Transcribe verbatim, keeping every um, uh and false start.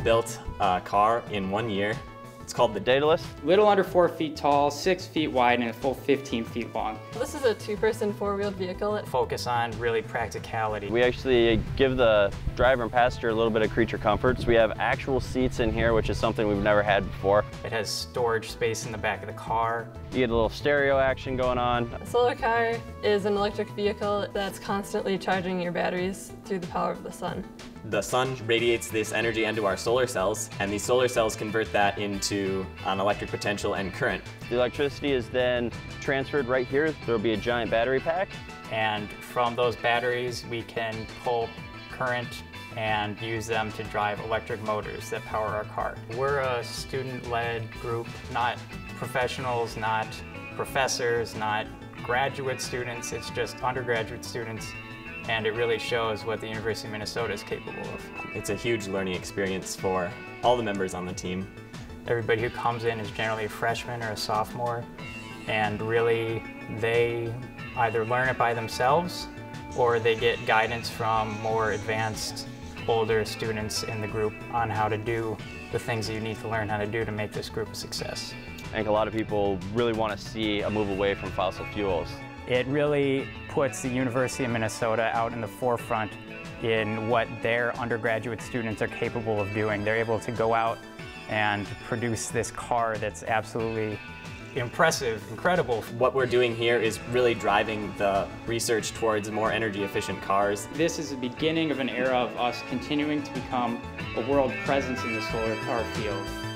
built a car in one year. It's called the Daedalus. Little under four feet tall, six feet wide, and a full fifteen feet long. This is a two-person four-wheeled vehicle. Focus on really practicality. We actually give the driver and passenger a little bit of creature comforts. We have actual seats in here, which is something we've never had before. It has storage space in the back of the car. You get a little stereo action going on. A solar car is an electric vehicle that's constantly charging your batteries through the power of the sun. The sun radiates this energy into our solar cells, and these solar cells convert that into an electric potential and current. The electricity is then transferred right here. There will be a giant battery pack. And from those batteries, we can pull current and use them to drive electric motors that power our car. We're a student-led group, not professionals, not professors, not graduate students. It's just undergraduate students. And it really shows what the University of Minnesota is capable of. It's a huge learning experience for all the members on the team. Everybody who comes in is generally a freshman or a sophomore, and really they either learn it by themselves or they get guidance from more advanced, older students in the group on how to do the things that you need to learn how to do to make this group a success. I think a lot of people really want to see a move away from fossil fuels. It really puts the University of Minnesota out in the forefront in what their undergraduate students are capable of doing. They're able to go out and produce this car that's absolutely impressive, incredible. What we're doing here is really driving the research towards more energy efficient cars. This is the beginning of an era of us continuing to become a world presence in the solar car field.